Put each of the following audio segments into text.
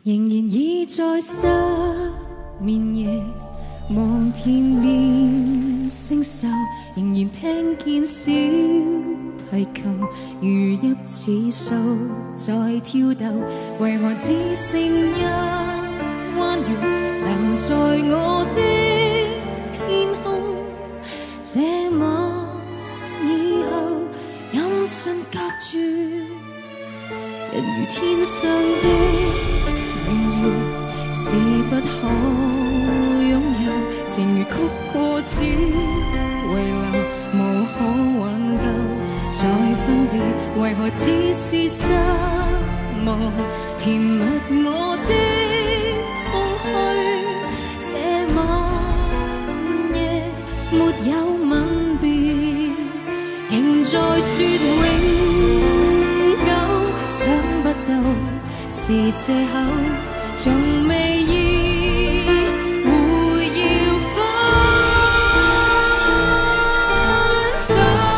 仍然倚在失眠夜，望天边星宿，仍然聽見小提琴如泣似訴在跳動，為何只剩一彎月留在我的天空？這晚以後，音訊隔絕，人如天上的榮耀是不可擁有，情如曲過只遺留，無可挽救再分別，為何只是失望填密我的空虛？這晚夜沒有吻別，仍在說永久，想不到是藉口，從未意會要分手，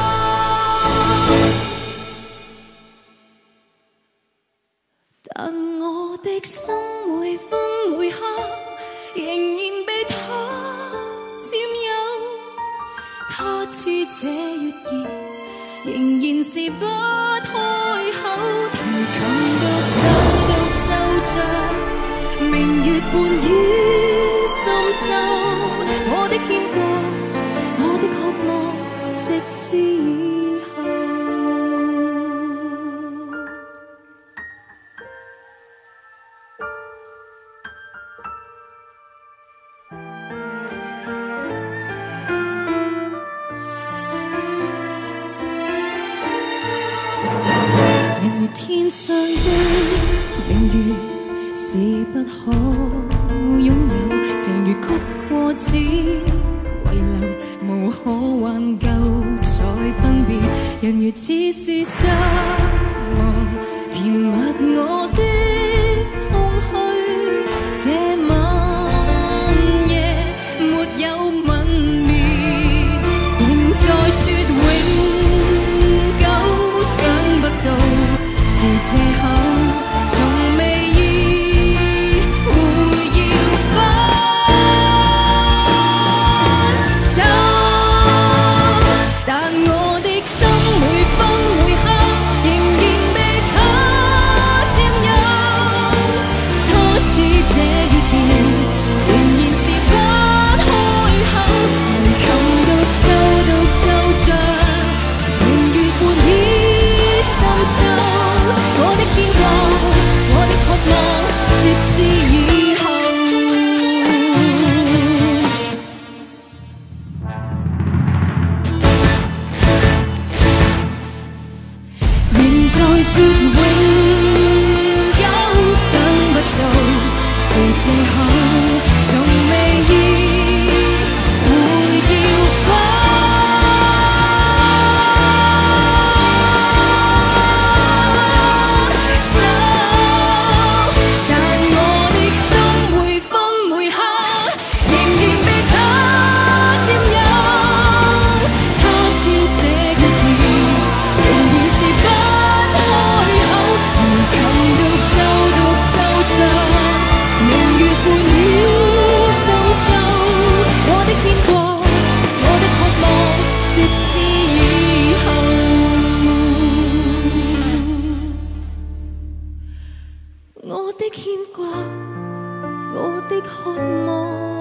但我的心每分每刻仍然被他佔有，他似這月兒仍然是不開口，提琴獨奏着明月伴於深秋，我的牽掛，我的渴望，直至以後。人如天上的明月是不可擁有，情如曲過只遺留，無可挽救再分別，人如只是失望填密我的空虛，這晚夜沒有吻別，仍在說永久，想不到是藉口，從未說永久，想不到是藉口，從未意會要分手，但我的心每分每刻仍然被他佔有，他朝這月兒仍然是不我的牽掛，我的渴望。